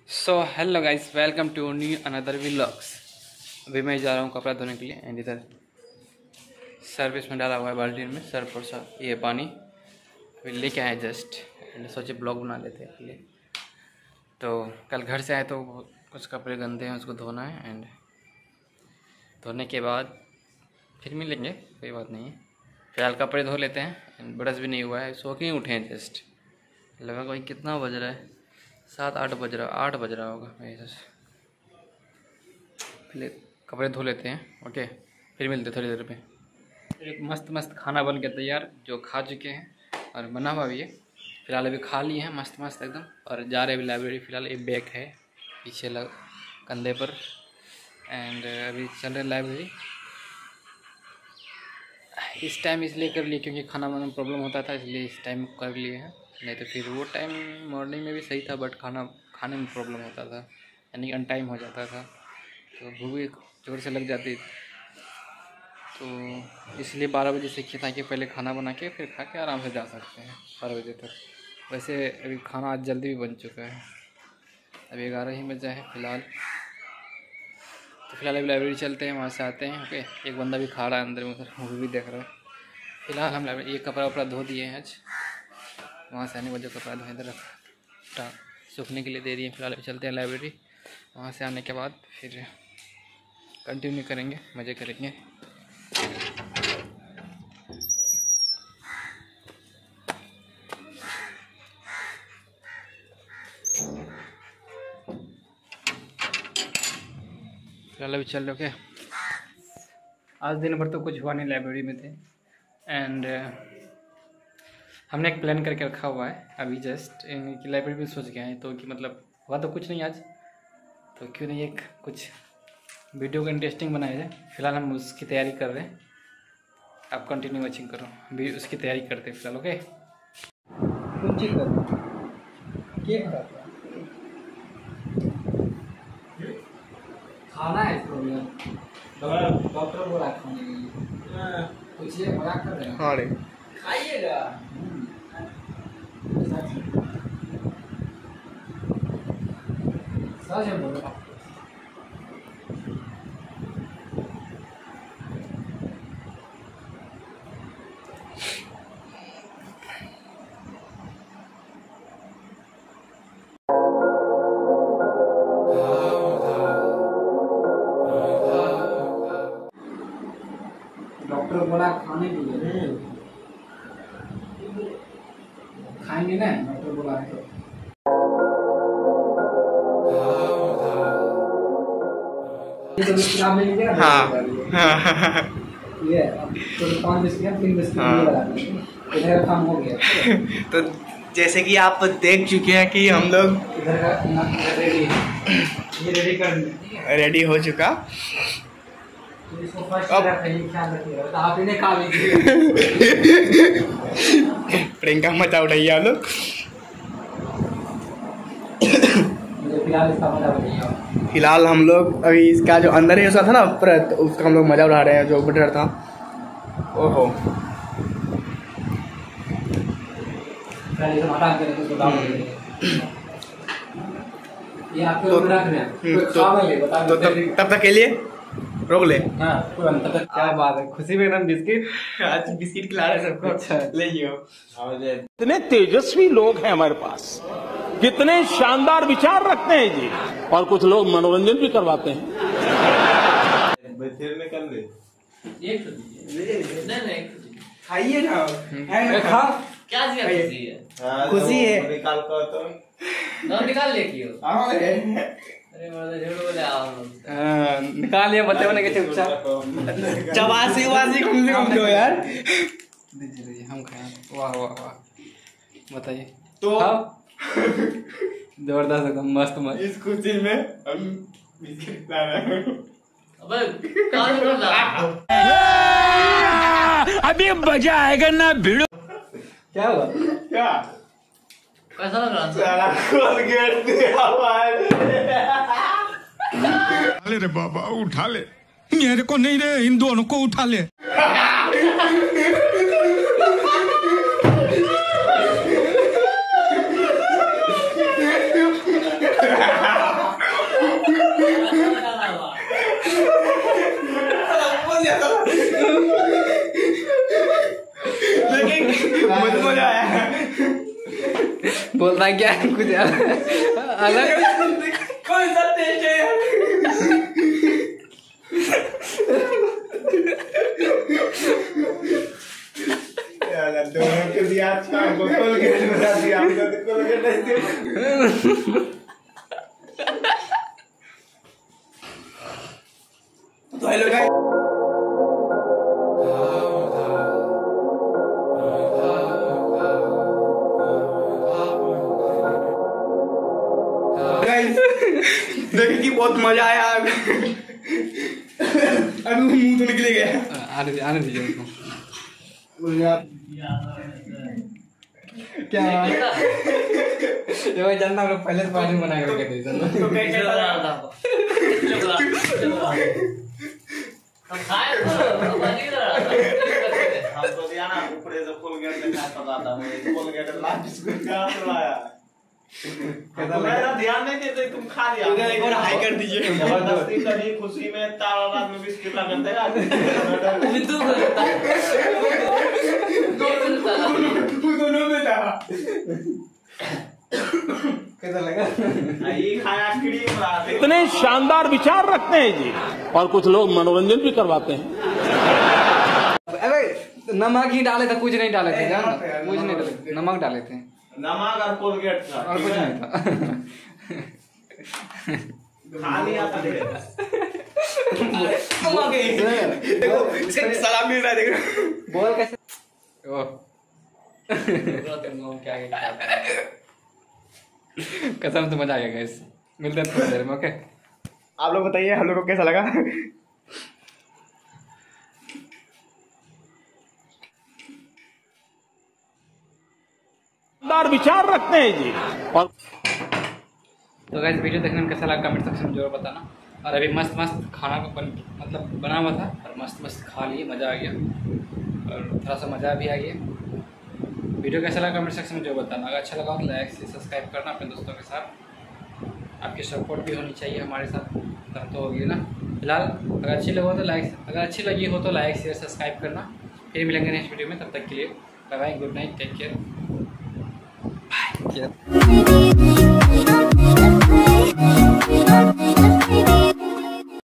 So hello guys, welcome to new another vlogs. अभी मैं जा रहा हूँ कपड़ा धोने के लिए एंड इधर सर्विस में डाला हुआ है बाल्टी में सर्फ और सा ये पानी अभी लेके आए जस्ट एंड सोचे ब्लॉग बना लेते हैं पहले। तो कल घर से आए तो कुछ कपड़े गंदे हैं, उसको धोना है एंड धोने के बाद फिर मिलेंगे, कोई बात नहीं है। फिलहाल कपड़े धो लेते हैं एंड ब्रश भी नहीं हुआ है, सो के ही उठे हैं जस्ट। लगा कोई कितना बज रहा है, 7-8 बज रहा, 8 बज रहा होगा ऐसा। पहले कपड़े धो लेते हैं, ओके, फिर मिलते थोड़ी देर पे। एक मस्त मस्त खाना बन के तैयार जो खा चुके हैं और बना हुआ भी है। फिलहाल अभी खा लिए हैं मस्त मस्त एकदम और जा रहे अभी लाइब्रेरी। फिलहाल एक बैग है पीछे कंधे पर एंड अभी चल रहे लाइब्रेरी। इस टाइम इसलिए कर लिए क्योंकि खाना बनाने में प्रॉब्लम होता था, इसलिए इस टाइम कर लिए हैं। नहीं तो फिर वो टाइम मॉर्निंग में भी सही था, बट खाने में प्रॉब्लम होता था, यानी अनटाइम हो जाता था, तो भूख भी जोर से लग जाती। तो इसलिए 12 बजे से किया था कि पहले खाना बना के फिर खा के आराम से जा सकते हैं 12 बजे तक। वैसे अभी खाना आज जल्दी भी बन चुका है, अभी 11 ही बजा है फिलहाल। तो फिलहाल अभी लाइब्रेरी चलते हैं, वहाँ से आते हैं। ओके, एक बंदा भी खा रहा है अंदर में, उधर मूवी भी देख रहा है। फिलहाल हम लाइब्रेरी एक कपड़ा वपड़ा धो दिए हैं आज, वहाँ से आने को जो कपड़ा धो इधर रखा सूखने के लिए दे दिए। फिलहाल चलते हैं लाइब्रेरी, वहाँ से आने के बाद फिर कंटिन्यू करेंगे, मज़े करेंगे। फिलहाल अभी चल रहे। आज दिन भर तो कुछ हुआ नहीं, लाइब्रेरी में थे एंड हमने एक प्लान करके रखा हुआ है अभी जस्ट कि लाइब्रेरी में सोच के आए तो कि मतलब हुआ तो कुछ नहीं आज, तो क्यों नहीं एक कुछ वीडियो को इंटरेस्टिंग बनाया जाए। फिलहाल हम उसकी तैयारी कर रहे हैं, आप कंटिन्यू वॉचिंग करो, अभी उसकी तैयारी करते हैं फिलहाल। ओके, कुछ चीज़ खाना है इसको, डॉक्टर बोला खाने के लिए, कुछ ये मजाक कर रहे हैं। हाँ रे, खाइएगा। सच है बोलो। डॉक्टर बोला खाने के लिए, खाएंगे ना, डॉक्टर बोला है तो। हाँ ये तो 5 बिस्किट 3 बिस्किट लगा देंगे, इधर काम हो गया। तो जैसे कि आप देख चुके हैं कि हम लोग इधर का रेडी, ये रेडी कर रेडी हो चुका। इसको फर्स्ट रखिए, ख्याल रखिएगा, तो आप इन्हें खा लीजिए। प्रियंका मचा उठाइए आप लोग। फिलहाल हम लोग अभी इसका जो अंदर ही उसका था ना परत, उसका हम लोग मजा उठा रहे हैं, जो बटर था। ओहो, तो तब तक के लिए रोक ले। हाँ, क्या बात है, खुशी में एकदम बिस्किट आज बिस्किट खिला रहे सबको। अच्छा ले लियो। कितने तेजस्वी लोग हैं हमारे पास, कितने शानदार विचार रखते हैं जी, और कुछ लोग मनोरंजन भी करवाते हैं। खाइए ना, खा क्या खुशी है, खुशी है। निकाल ले क्यों? निकाल लिया, बच्चे बने के चुपचाप चवासी वासी घूम लो यार। दीजिए हम खाए। वाह वाह वाह, बताइए तो जबरदस्त एकदम मस्त मस्त। इस खुशी में हम बिस्किट खा रहे हैं। अबे कहाँ से बोल अभी मजा आएगा ना भिड़ो। क्या हुआ? क्या कैसा लग रहा? सारा कोलगेट दिया हुआ है। अरे रे बाबा उठा ले, मेरे को नहीं रे, इन दोनों को उठा ले। पता क्या कुछ अलग कौन सा टेस्ट है यार? यार दोनों के दिया अच्छा हमको कोलगेट बता दिया हमको तो कोलगेट नहीं दिया। तो हेलो गाइस देखिए कि बहुत मजा आया। अभी मुंह तो निकले गया। आने दीजिए उसको। क्या ये मैं जानता हूँ पहले से पानी बना करके दे दो। तो कैसे खाए हमको दिया ना ऊपर से कोलगेट में क्या पता था मैं कोलगेट लास्ट को क्या लाया मेरा ध्यान नहीं देते तुम खा लिया इधर एक बार हाई कर दीजिए। जबरदस्ती कभी खुशी में तारा रात में बिस्किट लगा देगा बिंदु करता दोनों में था। कैसा लगा? ये खाया क्रीम लाते इतने शानदार विचार रखते हैं जी, और कुछ लोग मनोरंजन भी करवाते हैं। अरे नमक ही डाले थे, कुछ नहीं डाले थे, जान कुछ नहीं डाले थे, नमक डाले थे नमक और कोलगेट था और कुछ नहीं था। खा लिया था देखो इसका सलाम मिल रहा है देखो। बोल कैसे ओह क्या कसम से मजा आ गया गाइस। मिलते हैं थोड़ी देर में। ओके आप लोग बताइए हम लोग को कैसा लगा? शानदार विचार रखते हैं जी। और तो गाइस वीडियो देखने में कैसा लगा कमेंट सेक्शन में जरूर बताना। और अभी मस्त मस्त खाना को मतलब बना हुआ था और मस्त मस्त खा लिए, मज़ा आ गया और थोड़ा सा मज़ा भी आ गया। वीडियो कैसा लगा कमेंट सेक्शन में जरूर बताना। अगर अच्छा लगा तो लाइक से सब्सक्राइब करना अपने दोस्तों के साथ। आपकी सपोर्ट भी होनी चाहिए हमारे साथ, तब तो होगी ना। फिलहाल अगर अच्छी लगी हो तो लाइक शेयर सब्सक्राइब करना। फिर मिलेंगे नेक्स्ट वीडियो में, तब तक के लिए bye bye, good night, take care, bye.